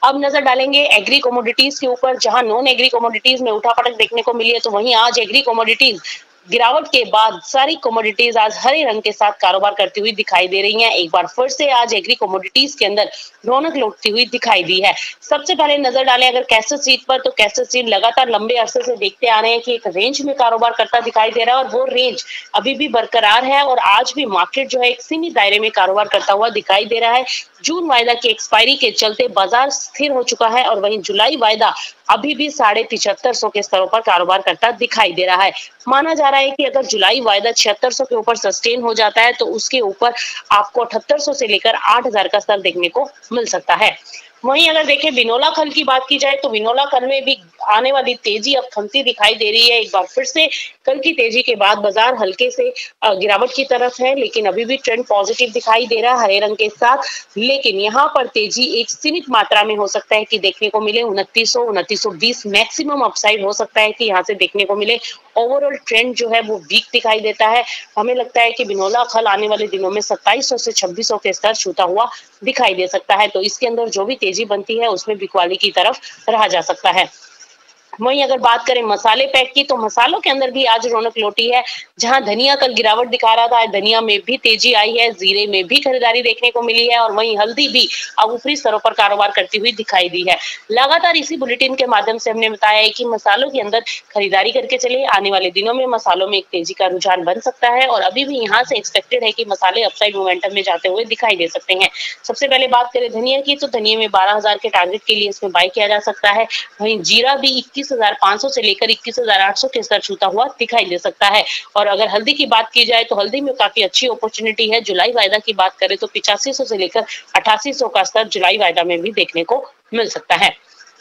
अब नजर डालेंगे एग्री कमोडिटीज के ऊपर, जहां नॉन एग्री कमोडिटीज में उठापटक देखने को मिली है, तो वहीं आज एग्री कमोडिटीज गिरावट के बाद सारी कमोडिटीज आज हरे रंग के साथ कारोबार करती हुई दिखाई दे रही हैं। एक बार फिर से आज एग्री कमोडिटीज के अंदर रौनक लौटती हुई दिखाई दी है। सबसे पहले नजर डालें अगर कैस्टर सीड पर, तो कैस्टर सीड लगातार लंबे अरसे से देखते आ रहे हैं कि एक रेंज में कारोबार करता दिखाई दे रहा है और वो रेंज अभी भी बरकरार है और आज भी मार्केट जो है एक सीमित दायरे में कारोबार करता हुआ दिखाई दे रहा है। जून वायदा की एक्सपायरी के चलते बाजार स्थिर हो चुका है और वहीं जुलाई वायदा अभी भी 7550 के स्तरों पर कारोबार करता दिखाई दे रहा है। माना जा रहा है कि अगर जुलाई वायदा 7600 के ऊपर सस्टेन हो जाता है तो उसके ऊपर आपको 7800 से लेकर 8000 का स्तर देखने को मिल सकता है। वहीं अगर देखें बिनोला खल की बात की जाए तो बिनोला खल में भी आने वाली तेजी अब थमती दिखाई दे रही है। एक बार फिर से कल की तेजी के बाद बाजार हल्के से गिरावट की तरफ है, लेकिन अभी भी ट्रेंड पॉजिटिव दिखाई दे रहा है हरे रंग के साथ। लेकिन यहाँ पर तेजी एक सीमित मात्रा में हो सकता है कि देखने को मिले 2900 2920 मैक्सिमम अपसाइड हो सकता है कि यहाँ से देखने को मिले। ओवरऑल ट्रेंड जो है वो वीक दिखाई देता है। हमें लगता है कि बिनोला खल आने वाले दिनों में 2700 से 2600 के स्तर छूता हुआ दिखाई दे सकता है, तो इसके अंदर जो भी तेजी बनती है उसमें बिकवाली की तरफ रहा जा सकता है। वहीं अगर बात करें मसाले पैक की, तो मसालों के अंदर भी आज रौनक लौटी है। जहां धनिया कल गिरावट दिखा रहा था, धनिया में भी तेजी आई है, जीरे में भी खरीदारी देखने को मिली है और वहीं हल्दी भी अब ऊपरी स्तरों पर कारोबार करती हुई दिखाई दी है। लगातार इसी बुलेटिन के माध्यम से हमने बताया है कि मसालों के अंदर खरीदारी करके चले। आने वाले दिनों में मसालों में एक तेजी का रुझान बन सकता है और अभी भी यहाँ से एक्सपेक्टेड है कि मसाले अपसाइड मोमेंटम में जाते हुए दिखाई दे सकते हैं। सबसे पहले बात करें धनिया की, तो धनिया में 12000 के टारगेट के लिए इसमें बाय किया जा सकता है। वहीं जीरा भी 21500 से लेकर 21800 के स्तर छूता हुआ दिखाई दे सकता है। और अगर हल्दी की बात की जाए तो हल्दी में काफी अच्छी अपॉर्चुनिटी है। जुलाई वायदा की बात करें तो 8500 से लेकर 8800 का स्तर जुलाई वायदा में भी देखने को मिल सकता है।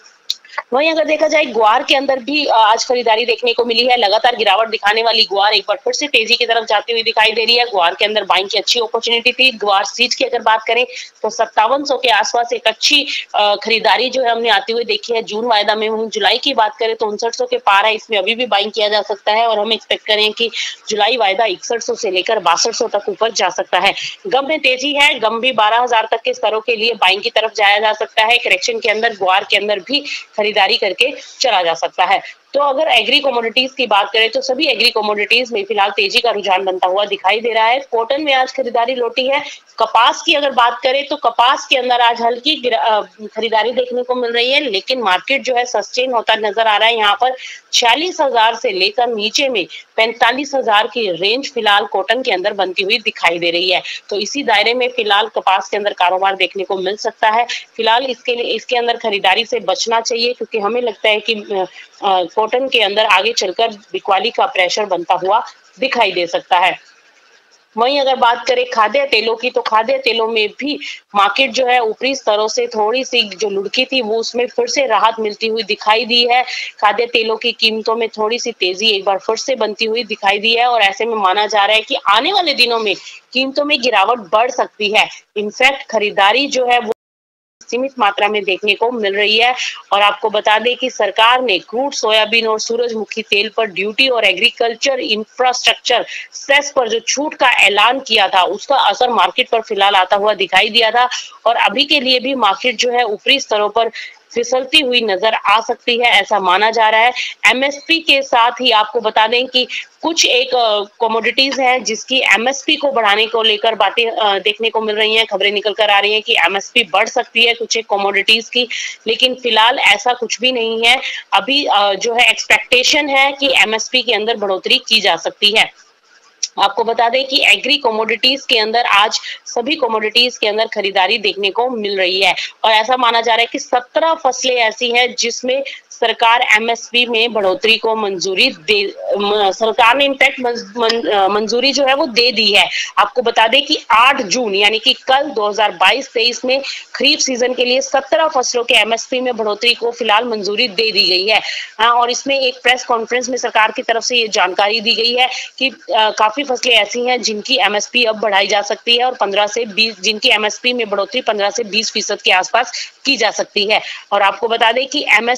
वहीं अगर देखा जाए ग्वार के अंदर भी आज खरीदारी देखने को मिली है। लगातार गिरावट दिखाने वाली ग्वार एक बार फिर से तेजी की तरफ जाती हुई दिखाई दे रही है। ग्वार के अंदर बाइंग की अच्छी अपॉर्चुनिटी थी। ग्वार सीज की अगर बात करें तो 5700 के आसपास एक अच्छी खरीदारी जो है हमने आती हुई देखी है जून वायदा में। जुलाई की बात करें तो 5900 के पार है, इसमें अभी भी बाइंग किया जा सकता है और हम एक्सपेक्ट करें कि जुलाई वायदा 6100 से लेकर 6200 तक ऊपर जा सकता है। गम में तेजी है, गम भी 12000 तक के स्तरों के लिए बाइंग की तरफ जाया जा सकता है। करेक्शन के अंदर ग्वार के अंदर भी खरीदारी करके चला जा सकता है। तो अगर एग्री कमोडिटीज की बात करें तो सभी एग्री कमोडिटीज में फिलहाल तेजी का रुझान बनता हुआ दिखाई दे रहा है। कॉटन में आज खरीदारी लौटी है। कपास की अगर बात करें तो कपास के अंदर आज हल्की खरीदारी देखने को मिल रही है, लेकिन मार्केट जो है सस्टेन होता नजर आ रहा है। यहाँ पर 46000 से लेकर नीचे में 45000 की रेंज फिलहाल कॉटन के अंदर बनती हुई दिखाई दे रही है। तो इसी दायरे में फिलहाल कपास के अंदर कारोबार देखने को मिल सकता है। फिलहाल इसके अंदर खरीदारी से बचना चाहिए, क्योंकि हमें लगता है कि कॉटन के अंदर आगे चलकर बिकवाली का प्रेशर बनता हुआ दिखाई दे सकता है। वहीं अगर बात करें खाद्य तेलों की, तो खाद्य तेलों में भी मार्केट जो है ऊपरी स्तरों से थोड़ी सी जो लुढ़की थी वो उसमें फिर से राहत मिलती हुई दिखाई दी है। खाद्य तेलों की कीमतों में थोड़ी सी तेजी एक बार फिर से बनती हुई दिखाई दी है और ऐसे में माना जा रहा है कि आने वाले दिनों में कीमतों में गिरावट बढ़ सकती है। इनफैक्ट खरीदारी जो है वो सीमित मात्रा में देखने को मिल रही है। और आपको बता दें कि सरकार ने क्रूड, सोयाबीन और सूरजमुखी तेल पर ड्यूटी और एग्रीकल्चर इंफ्रास्ट्रक्चर सेस पर जो छूट का ऐलान किया था उसका असर मार्केट पर फिलहाल आता हुआ दिखाई दिया था और अभी के लिए भी मार्केट जो है ऊपरी स्तरों पर फिसलती हुई नजर आ सकती है, ऐसा माना जा रहा है। एमएसपी के साथ ही आपको बता दें कि कुछ एक कमोडिटीज हैं जिसकी एमएसपी को बढ़ाने को लेकर बातें देखने को मिल रही हैं। खबरें निकल कर आ रही हैं कि एमएसपी बढ़ सकती है कुछ एक कमोडिटीज की, लेकिन फिलहाल ऐसा कुछ भी नहीं है। अभी जो है एक्सपेक्टेशन है कि एमएसपी के अंदर बढ़ोतरी की जा सकती है। आपको बता दें कि एग्री कमोडिटीज के अंदर आज सभी कमोडिटीज के अंदर खरीदारी देखने को मिल रही है और ऐसा माना जा रहा है कि 17 फसलें ऐसी हैं जिसमें सरकार एमएसपी में बढ़ोतरी को मंजूरी दे, सरकार ने इनफैक्ट मंजूरी जो है वो दे दी है। आपको बता दें कि 8 जून यानी कि कल 2022-23 में खरीफ सीजन के लिए 17 फसलों के एमएसपी में बढ़ोतरी को फिलहाल मंजूरी दे दी गई है। और इसमें एक प्रेस कॉन्फ्रेंस में सरकार की तरफ से ये जानकारी दी गई है कि काफी फसलें ऐसी हैं जिनकी एमएसपी अब बढ़ाई जा सकती है और 15 से 20 जिनकी एमएसपी में बढ़ोतरी 15 से 20% के आसपास की जा सकती है। और आपको बता दें कि एमएसपी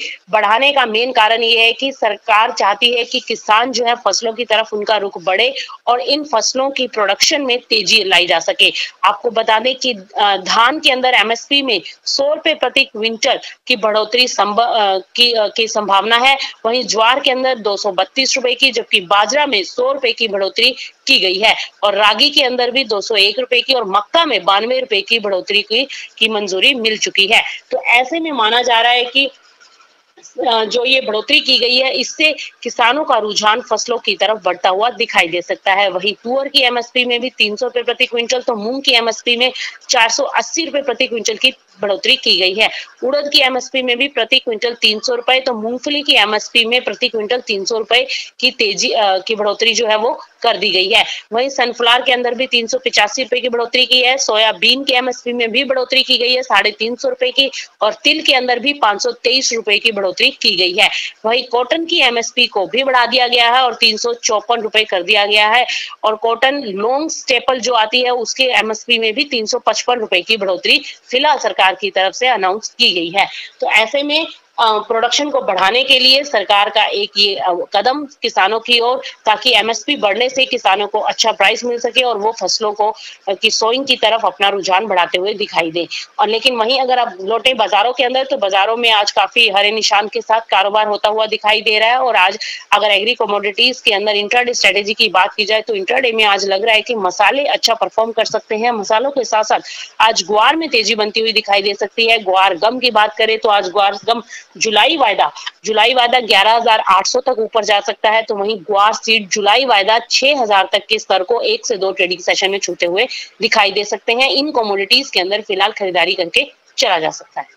बढ़ाने का मेन कारण ये है कि सरकार चाहती है कि किसान जो है फसलों की तरफ उनका रुख बढ़े और इन फसलों की प्रोडक्शन में तेजी लाई जा सके। आपको बता दें कि धान के अंदर एमएसपी में 100 रुपए प्रति क्विंटल की बढ़ोतरी की संभावना है। वहीं ज्वार के अंदर 232 रुपए की, जबकि बाजरा में 100 रुपए की बढ़ोतरी की गई है और रागी के अंदर भी 201 रुपए की और मक्का में 92 रुपए की बढ़ोतरी की मंजूरी मिल चुकी है। तो ऐसे में माना जा रहा है कि जो ये बढ़ोतरी की गई है इससे किसानों का रुझान फसलों की तरफ बढ़ता हुआ दिखाई दे सकता है। वहीं तुअर की एमएसपी में भी 300 रुपए प्रति क्विंटल, तो मूंग की एमएसपी में 480 रुपए प्रति क्विंटल की बढ़ोतरी की गई है। उड़द की एमएसपी में भी प्रति क्विंटल 300 रुपए, तो मूंगफली की एमएसपी में प्रति क्विंटल 300 रुपए की बढ़ोतरी जो है वो कर दी गई है। वहीं सनफ्लावर के अंदर भी 385 रुपए की बढ़ोतरी की है। सोयाबीन की एमएसपी में भी बढ़ोतरी की गई है 350 रुपए की और तिल के अंदर भी 523 रुपए की बढ़ोतरी की गई है। वहीं कॉटन की एमएसपी को भी बढ़ा दिया गया है और 354 रुपए कर दिया गया है और कॉटन लॉन्ग स्टेपल जो आती है उसके एमएसपी में भी 355 रुपए की बढ़ोतरी फिलहाल सरकार की तरफ से अनाउंस की गई है। तो ऐसे में प्रोडक्शन को बढ़ाने के लिए सरकार का एक ये कदम किसानों की ओर, ताकि एमएसपी बढ़ने से किसानों को अच्छा प्राइस मिल सके और वो फसलों को की सोइंग की तरफ अपना रुझान बढ़ाते हुए दिखाई दे। और लेकिन वहीं अगर आप लौटे बाजारों के अंदर, तो बाजारों में आज काफी हरे निशान के साथ कारोबार होता हुआ दिखाई दे रहा है। और आज अगर एग्री कमोडिटीज के अंदर इंट्राडे स्ट्रेटेजी की बात की जाए तो इंट्राडे में आज लग रहा है कि मसाले अच्छा परफॉर्म कर सकते हैं। मसालों के साथ साथ आज ग्वार में तेजी बनती हुई दिखाई दे सकती है। ग्वार गम की बात करें तो आज ग्वार गम जुलाई वायदा 11,800 तक ऊपर जा सकता है। तो वहीं ग्वार सीड जुलाई वायदा 6,000 तक के स्तर को 1 से 2 ट्रेडिंग सेशन में छूते हुए दिखाई दे सकते हैं। इन कमोडिटीज के अंदर फिलहाल खरीदारी करके चला जा सकता है।